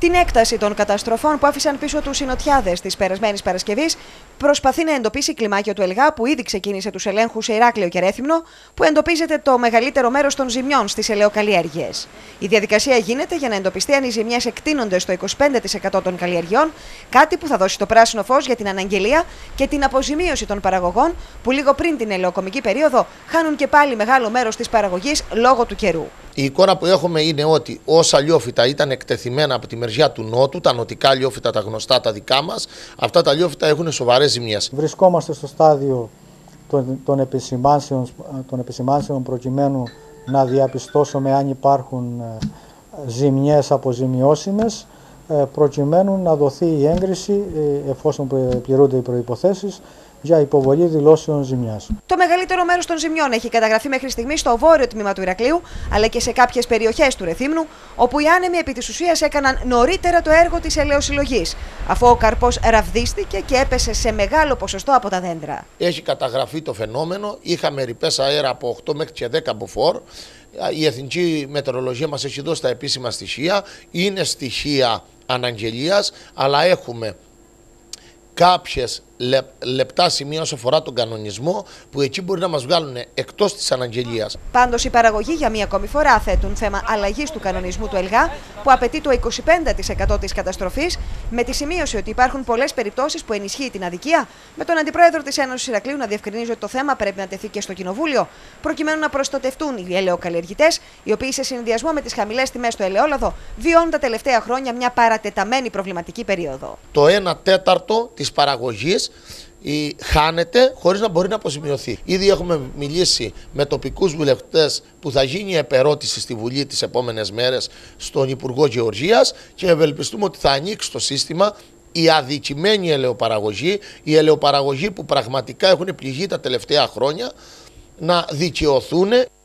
την έκταση των καταστροφών που άφησαν πίσω τους οι νοτιάδες της περασμένης Παρασκευής, προσπαθεί να εντοπίσει κλιμάκιο του ΕΛΓΑ που ήδη ξεκίνησε τους ελέγχους σε Ηράκλειο και Ρέθυμνο, που εντοπίζεται το μεγαλύτερο μέρος των ζημιών στις ελαιοκαλλιέργειες. Η διαδικασία γίνεται για να εντοπιστεί αν οι ζημιές εκτείνονται στο 25% των καλλιεργειών, κάτι που θα δώσει το πράσινο φως για την αναγγελία και την αποζημίωση των παραγωγών που λίγο πριν την ελαιοκομική περίοδο χάνουν και πάλι μεγάλο μέρος της παραγωγής λόγω του καιρού. Η εικόνα που έχουμε είναι ότι όσα λιόφυτα ήταν εκτεθειμένα από τη μεριά του νότου, τα νοτικά λιόφυτα, τα γνωστά, τα δικά μας, αυτά τα λιόφυτα έχουν σοβαρές ζημιές. Βρισκόμαστε στο στάδιο των επισημάνσεων προκειμένου να διαπιστώσουμε αν υπάρχουν ζημιές αποζημιώσιμες, προκειμένου να δοθεί η έγκριση, εφόσον πληρούνται οι προϋποθέσεις, για υποβολή δηλώσεων ζημιάς. Το μεγαλύτερο μέρος των ζημιών έχει καταγραφεί μέχρι στιγμής στο βόρειο τμήμα του Ηρακλείου, αλλά και σε κάποιες περιοχές του Ρεθύμνου, όπου οι άνεμοι επί της ουσίας έκαναν νωρίτερα το έργο της ελαιοσυλλογής, αφού ο καρπός ραβδίστηκε και έπεσε σε μεγάλο ποσοστό από τα δέντρα. Έχει καταγραφεί το φαινόμενο, είχαμε ρηπές αέρα από 8 μέχρι και 10 μποφόρ. Η Εθνική Μετεωρολογία μας έχει δώσει τα επίσημα στοιχεία, είναι στοιχεία αναγγελίας, αλλά έχουμε κάποιες λεπτά σημεία όσο αφορά τον κανονισμό, που εκεί μπορεί να μας βγάλουν εκτός της αναγγελίας. Πάντως, οι παραγωγοί για μία ακόμη φορά θέτουν θέμα αλλαγής του κανονισμού του ΕΛΓΑ, που απαιτεί το 25% της καταστροφής, με τη σημείωση ότι υπάρχουν πολλές περιπτώσεις που ενισχύει την αδικία, με τον Αντιπρόεδρο της Ένωσης Ηρακλείου να διευκρινίζει ότι το θέμα πρέπει να τεθεί και στο Κοινοβούλιο, προκειμένου να προστατευτούν οι ελαιοκαλλιεργητές, οι οποίοι σε συνδυασμό με τις χαμηλές τιμές στο ελαιόλαδο βιώνουν τα τελευταία χρόνια μια παρατεταμένη προβληματική περίοδο. Το 1/4 της παραγωγής χάνεται χωρίς να μπορεί να αποζημιωθεί. Ήδη έχουμε μιλήσει με τοπικούς βουλευτές που θα γίνει επερώτηση στη Βουλή τις επόμενες μέρες στον Υπουργό Γεωργίας και ευελπιστούμε ότι θα ανοίξει το σύστημα η αδικημένη ελαιοπαραγωγή, οι ελαιοπαραγωγοί που πραγματικά έχουν πληγεί τα τελευταία χρόνια, να δικαιωθούν.